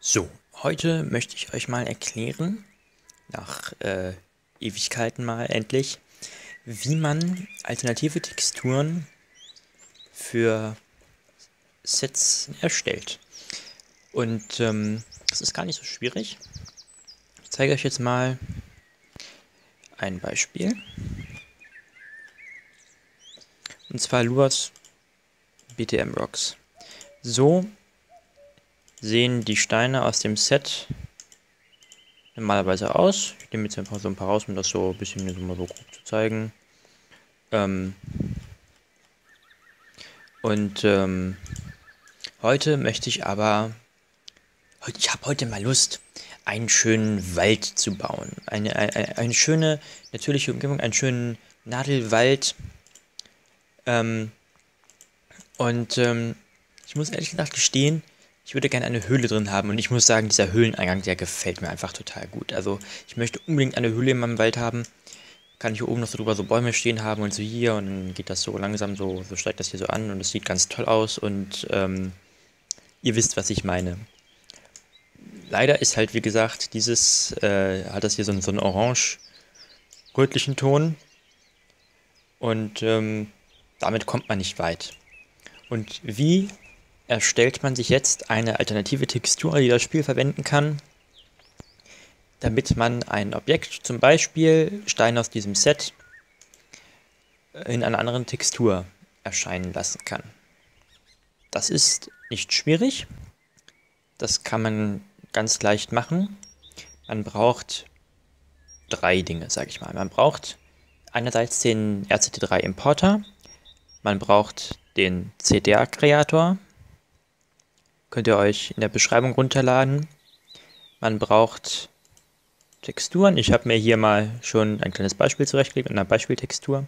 So, heute möchte ich euch mal erklären, nach Ewigkeiten mal endlich, wie man alternative Texturen für Sets erstellt. Und das ist gar nicht so schwierig. Ich zeige euch jetzt mal ein Beispiel. Und zwar Luas BTM Rocks. So sehen die Steine aus dem Set normalerweise aus. Ich nehme jetzt einfach so ein paar raus, um das so ein bisschen mal so grob zu zeigen. Heute möchte ich aber, ich habe heute mal Lust, einen schönen Wald zu bauen. Eine schöne natürliche Umgebung, einen schönen Nadelwald. Ich muss ehrlich gesagt gestehen, ich würde gerne eine Höhle drin haben. Und ich muss sagen, dieser Höhleneingang, der gefällt mir einfach total gut. Also ich möchte unbedingt eine Höhle in meinem Wald haben. Kann ich hier oben noch so drüber so Bäume stehen haben und so hier. Und dann geht das so langsam so steigt das hier so an. Und es sieht ganz toll aus. Und ihr wisst, was ich meine. Leider ist halt, wie gesagt, hat das hier so einen orange-rötlichen Ton. Und damit kommt man nicht weit. Und wie erstellt man sich jetzt eine alternative Textur, die das Spiel verwenden kann, damit man ein Objekt, zum Beispiel Stein aus diesem Set, in einer anderen Textur erscheinen lassen kann? Das ist nicht schwierig. Das kann man ganz leicht machen. Man braucht 3 Dinge, sage ich mal. Man braucht einerseits den RCT3 Importer, man braucht den CDA-Kreator, könnt ihr euch in der Beschreibung runterladen. Man braucht Texturen. Ich habe mir hier mal schon ein kleines Beispiel zurechtgelegt mit einer Beispieltextur.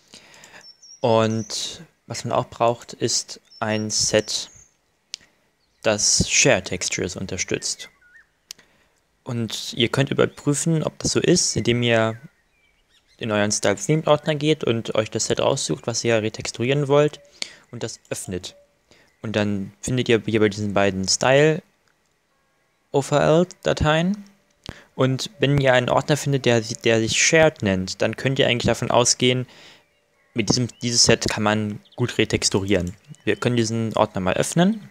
Und was man auch braucht, ist ein Set, das Share Textures unterstützt. Und ihr könnt überprüfen, ob das so ist, indem ihr in euren Style Themed Ordner geht und euch das Set raussucht, was ihr retexturieren wollt und das öffnet. Und dann findet ihr hier bei diesen beiden Style OVL-Dateien. Und wenn ihr einen Ordner findet, der sich Shared nennt, dann könnt ihr eigentlich davon ausgehen, mit dieses Set kann man gut retexturieren. Wir können diesen Ordner mal öffnen.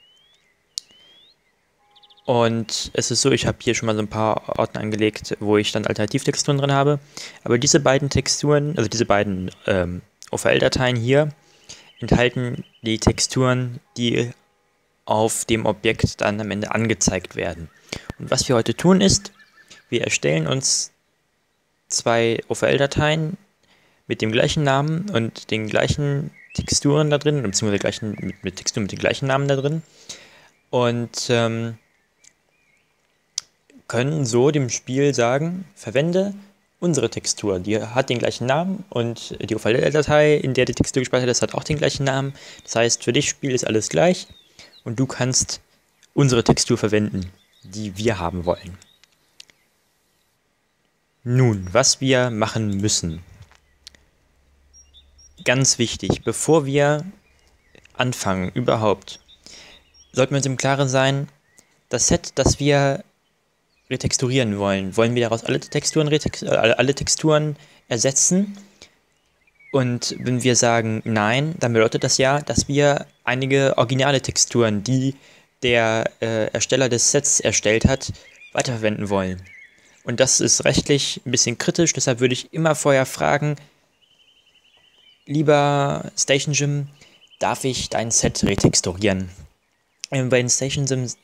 Und es ist so, ich habe hier schon mal so ein paar Ordner angelegt, wo ich dann Alternativtexturen drin habe. Aber diese beiden Texturen, also diese beiden OVL-Dateien hier, enthalten die Texturen, die auf dem Objekt dann am Ende angezeigt werden. Und was wir heute tun ist, wir erstellen uns 2 OVL-Dateien mit dem gleichen Namen und den gleichen Texturen da drin, beziehungsweise mit Texturen mit den gleichen Namen da drin. Und können so dem Spiel sagen, verwende unsere Textur. Die hat den gleichen Namen und die OVL-Datei, in der die Textur gespeichert ist, hat auch den gleichen Namen. Das heißt, für dich Spiel ist alles gleich und du kannst unsere Textur verwenden, die wir haben wollen. Nun, was wir machen müssen. Ganz wichtig, bevor wir anfangen, überhaupt, sollten wir uns im Klaren sein, das Set, das wir retexturieren wollen wir daraus alle Texturen ersetzen? Und wenn wir sagen nein, dann bedeutet das ja, dass wir einige originale Texturen, die der Ersteller des Sets erstellt hat, weiterverwenden wollen. Und das ist rechtlich ein bisschen kritisch, deshalb würde ich immer vorher fragen, lieber Station Gym, darf ich dein Set retexturieren? Wenn Station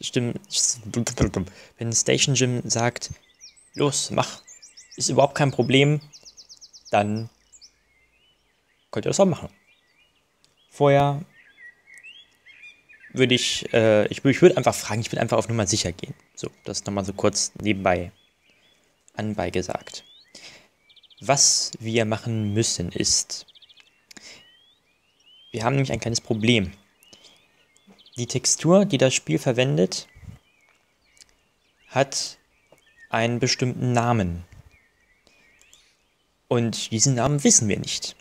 Gym sagt, los, mach, ist überhaupt kein Problem, dann könnt ihr das auch machen. Vorher würde ich würde einfach fragen, ich würde einfach auf Nummer sicher gehen. So, das nochmal so kurz nebenbei anbei gesagt. Was wir machen müssen ist, wir haben nämlich ein kleines Problem. Die Textur, die das Spiel verwendet, hat einen bestimmten Namen. Und diesen Namen wissen wir nicht.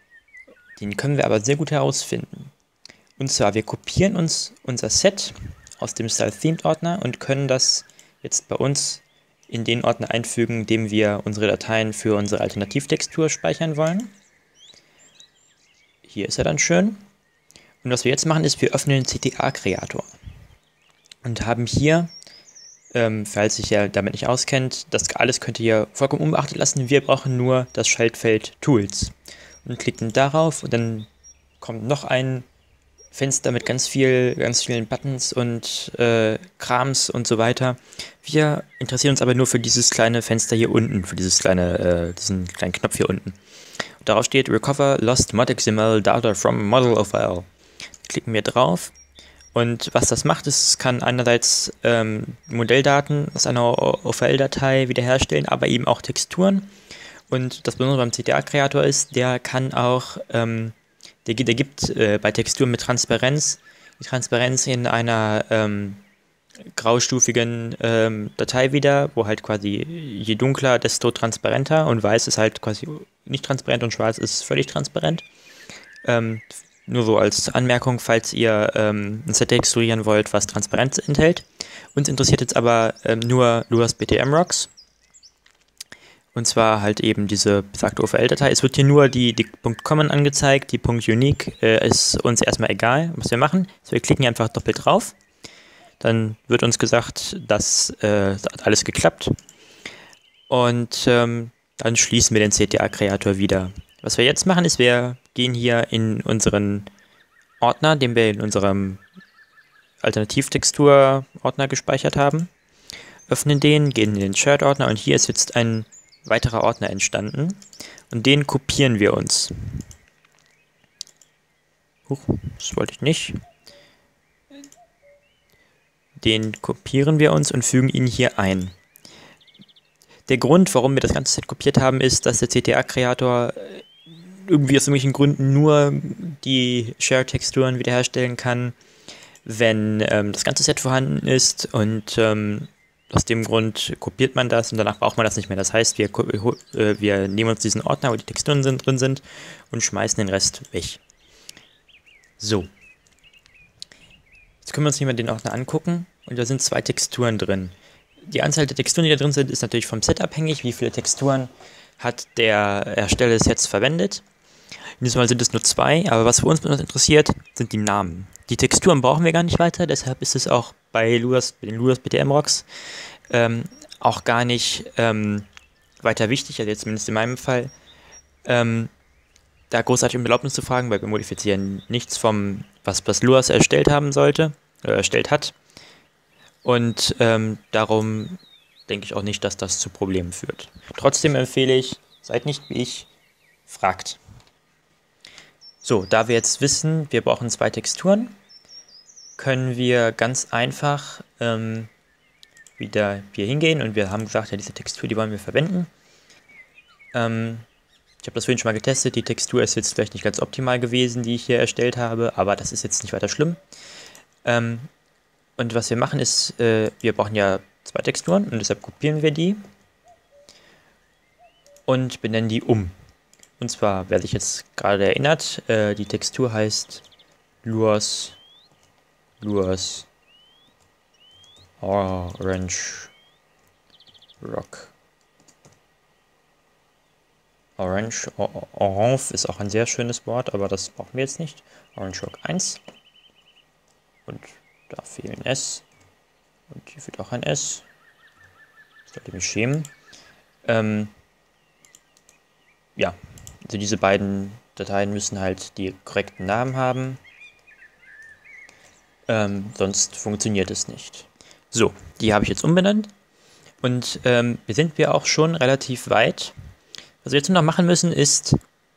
Den können wir aber sehr gut herausfinden. Und zwar, wir kopieren uns unser Set aus dem Style Themed Ordner und können das jetzt bei uns in den Ordner einfügen, in dem wir unsere Dateien für unsere Alternativtextur speichern wollen. Hier ist er dann schön. Und was wir jetzt machen, ist, wir öffnen den CTA-Kreator und haben hier, falls sich ja damit nicht auskennt, das alles könnt ihr vollkommen unbeachtet lassen. Wir brauchen nur das Schaltfeld Tools und klicken darauf und dann kommt noch ein Fenster mit ganz vielen Buttons und Krams und so weiter. Wir interessieren uns aber nur für dieses kleine Fenster hier unten, für diesen kleinen Knopf hier unten. Und darauf steht Recover Lost Mod XML Data from Model OVL. Klicken wir drauf und was das macht, ist, es kann einerseits Modelldaten aus einer OVL-Datei wiederherstellen, aber eben auch Texturen. Und das Besondere beim CTA-Kreator ist, der kann auch der gibt bei Texturen mit Transparenz die Transparenz in einer graustufigen Datei wieder, wo halt quasi je dunkler, desto transparenter und weiß ist halt quasi nicht transparent und schwarz ist völlig transparent. Nur so als Anmerkung, falls ihr ein Set texturieren wollt, was Transparenz enthält. Uns interessiert jetzt aber nur Luas BTM-Rocks. Und zwar halt eben diese besagte OVL-Datei. Es wird hier nur die .common angezeigt, die .unique ist uns erstmal egal, was wir machen. Also wir klicken hier einfach doppelt drauf. Dann wird uns gesagt, dass hat alles geklappt. Und dann schließen wir den CTA-Kreator wieder. Was wir jetzt machen, ist, wir gehen hier in unseren Ordner, den wir in unserem Alternativtextur-Ordner gespeichert haben, öffnen den, gehen in den Shared-Ordner und hier ist jetzt ein weiterer Ordner entstanden und den kopieren wir uns. Das wollte ich nicht. Den kopieren wir uns und fügen ihn hier ein. Der Grund, warum wir das ganze Set kopiert haben, ist, dass der CTA-Kreator irgendwie aus irgendwelchen Gründen nur die Share-Texturen wiederherstellen kann, wenn das ganze Set vorhanden ist und aus dem Grund kopiert man das und danach braucht man das nicht mehr. Das heißt, wir nehmen uns diesen Ordner, wo die Texturen drin sind und schmeißen den Rest weg. So. Jetzt können wir uns hier mal den Ordner angucken und da sind 2 Texturen drin. Die Anzahl der Texturen, die da drin sind, ist natürlich vom Set abhängig. Wie viele Texturen hat der Ersteller des Sets verwendet? In diesem Fall sind es nur 2, aber was für uns interessiert, sind die Namen. Die Texturen brauchen wir gar nicht weiter, deshalb ist es auch bei den Luas BTM-Rocks auch gar nicht weiter wichtig, also jetzt zumindest in meinem Fall, da großartig um Erlaubnis zu fragen, weil wir modifizieren nichts vom, was Luas erstellt haben sollte, erstellt hat. Und darum denke ich auch nicht, dass das zu Problemen führt. Trotzdem empfehle ich, seid nicht wie ich, fragt. So, da wir jetzt wissen, wir brauchen 2 Texturen, können wir ganz einfach wieder hier hingehen und wir haben gesagt, ja, diese Textur, die wollen wir verwenden. Ich habe das vorhin schon mal getestet, die Textur ist jetzt vielleicht nicht ganz optimal gewesen, die ich hier erstellt habe, aber das ist jetzt nicht weiter schlimm. Und was wir machen ist, wir brauchen ja 2 Texturen und deshalb kopieren wir die und benennen die um. Und zwar, wer sich jetzt gerade erinnert, die Textur heißt Luas Orange Rock. Orange ist auch ein sehr schönes Wort, aber das brauchen wir jetzt nicht. Orange Rock 1. Und da fehlen S. Und hier fehlt auch ein S. Das sollte mich schämen. Ja, also diese beiden Dateien müssen halt die korrekten Namen haben. Sonst funktioniert es nicht. So, die habe ich jetzt umbenannt. Und wir sind auch schon relativ weit. Was wir jetzt noch machen müssen ist,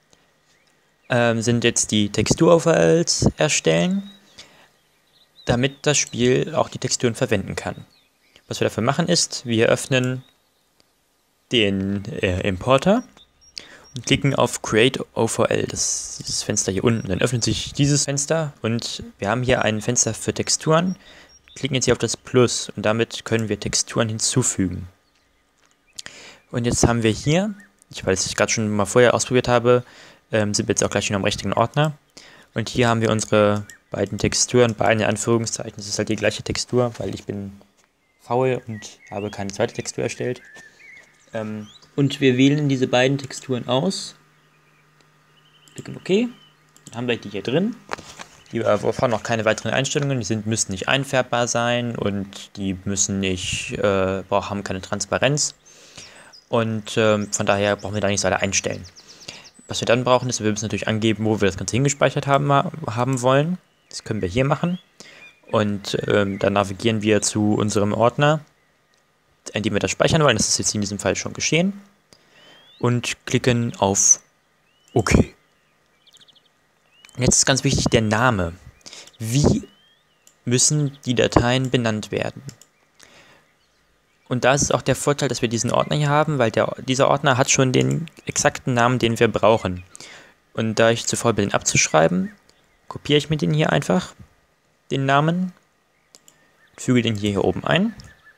sind jetzt die Textur-OVLs erstellen, damit das Spiel auch die Texturen verwenden kann. Was wir dafür machen ist, wir öffnen den Importer und klicken auf Create OVL, das ist dieses Fenster hier unten. Dann öffnet sich dieses Fenster und wir haben hier ein Fenster für Texturen. Klicken jetzt hier auf das Plus und damit können wir Texturen hinzufügen. Und jetzt haben wir hier, weil ich gerade schon mal vorher ausprobiert habe, sind wir jetzt auch gleich wieder am richtigen Ordner. Und hier haben wir unsere beiden Texturen, beiden in Anführungszeichen. Es ist halt die gleiche Textur, weil ich bin faul und habe keine zweite Textur erstellt. Und wir wählen diese beiden Texturen aus. Klicken OK. Dann haben wir die hier drin. Die erfahren noch keine weiteren Einstellungen. Die müssen nicht einfärbbar sein und die müssen nicht, haben keine Transparenz. Und von daher brauchen wir da nichts weiter einstellen. Was wir dann brauchen, ist, wir müssen natürlich angeben, wo wir das Ganze hingespeichert haben wollen. Das können wir hier machen. Und dann navigieren wir zu unserem Ordner, in dem wir das speichern wollen. Das ist jetzt in diesem Fall schon geschehen. Und klicken auf OK. Und jetzt ist ganz wichtig der Name. Wie müssen die Dateien benannt werden? Und da ist auch der Vorteil, dass wir diesen Ordner hier haben, weil dieser Ordner hat schon den exakten Namen, den wir brauchen. Und da ich zu faul bin, den abzuschreiben, kopiere ich mir den hier einfach, den Namen, füge den hier oben ein,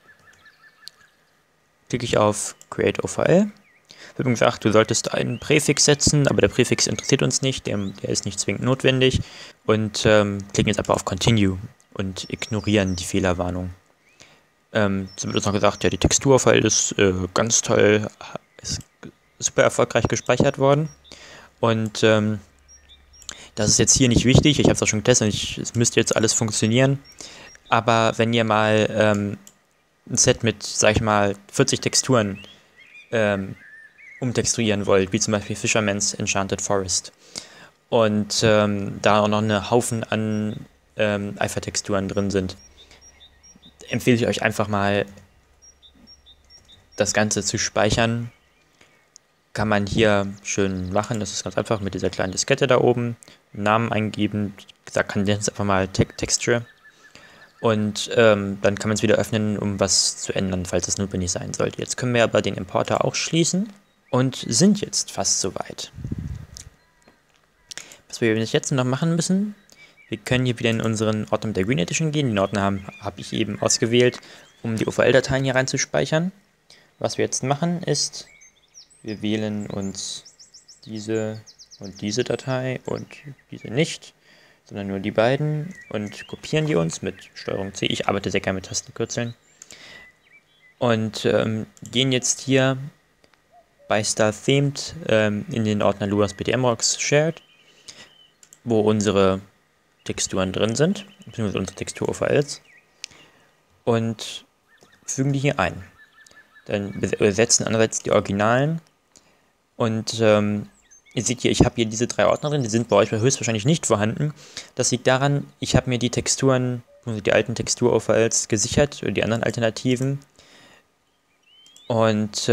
klicke ich auf Create OVL. Wir haben gesagt, du solltest einen Präfix setzen, aber der Präfix interessiert uns nicht, der ist nicht zwingend notwendig. Und klicken jetzt einfach auf Continue und ignorieren die Fehlerwarnung. So wird uns noch gesagt, ja, die Texturfile ist ganz toll, ist super erfolgreich gespeichert worden. Und das ist jetzt hier nicht wichtig, ich habe es auch schon getestet, es müsste jetzt alles funktionieren. Aber wenn ihr mal ein Set mit, sag ich mal, 40 Texturen umtexturieren wollt, wie zum Beispiel Fisherman's Enchanted Forest, und da auch noch eine Haufen an Alpha-Texturen drin sind, empfehle ich euch einfach mal, das Ganze zu speichern. Kann man hier schön machen, das ist ganz einfach mit dieser kleinen Diskette da oben, Namen eingeben, da kann jetzt einfach mal Texture, und dann kann man es wieder öffnen, um was zu ändern, falls es notwendig sein sollte. Jetzt können wir aber den Importer auch schließen und sind jetzt fast soweit. Was wir jetzt noch machen müssen: Wir können hier wieder in unseren Ordner mit der Green Edition gehen. Den Ordner habe ich eben ausgewählt, um die OVL-Dateien hier reinzuspeichern. Was wir jetzt machen ist, wir wählen uns diese und diese Datei und diese nicht, sondern nur die beiden, und kopieren die uns mit STRG C. Ich arbeite sehr gerne mit Tastenkürzeln. Und gehen jetzt hier bei Star Themed in den Ordner Luas BTMROX Shared, wo unsere Texturen drin sind, beziehungsweise unsere Textur-OVLs, und fügen die hier ein. Dann übersetzen einerseits die Originalen, und ihr seht hier, ich habe hier diese 3 Ordner drin, die sind bei euch höchstwahrscheinlich nicht vorhanden. Das liegt daran, ich habe mir die Texturen, also die alten Textur-OVLs gesichert, oder die anderen Alternativen, und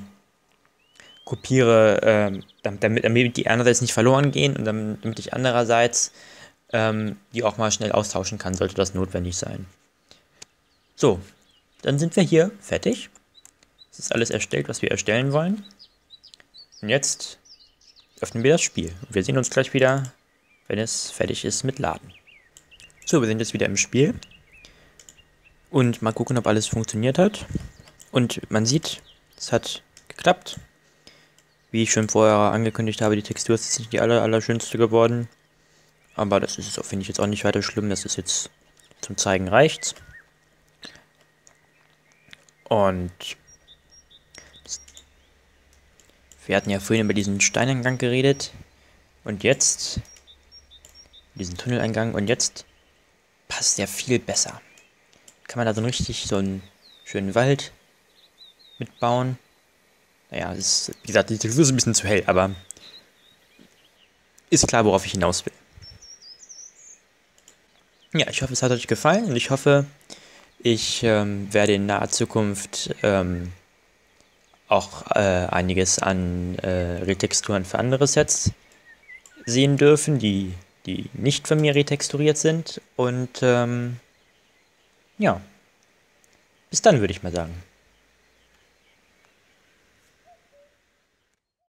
kopiere, damit die einerseits nicht verloren gehen und damit ich andererseits die auch mal schnell austauschen kann, sollte das notwendig sein. So, dann sind wir hier fertig. Es ist alles erstellt, was wir erstellen wollen. Und jetzt öffnen wir das Spiel. Wir sehen uns gleich wieder, wenn es fertig ist mit Laden. So, wir sind jetzt wieder im Spiel. Und mal gucken, ob alles funktioniert hat. Und man sieht, es hat geklappt. Wie ich schon vorher angekündigt habe, die Textur ist jetzt nicht die allerschönste geworden. Aber das ist, finde ich, jetzt auch nicht weiter schlimm. Das ist jetzt zum Zeigen reicht's. Und wir hatten ja vorhin über diesen Steineingang geredet. Und jetzt, diesen Tunneleingang, und jetzt passt der viel besser. Kann man da so einen schönen Wald mitbauen. Naja, ist, wie gesagt, die Textur ist ein bisschen zu hell, aber ist klar, worauf ich hinaus will. Ja, ich hoffe, es hat euch gefallen, und ich hoffe, ich werde in naher Zukunft auch einiges an Retexturen für andere Sets sehen dürfen, die nicht von mir retexturiert sind. Und ja, bis dann, würde ich mal sagen.